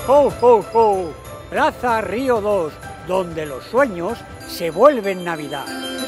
¡Ho, ho, ho! Plaza Río 2, donde los sueños se vuelven Navidad.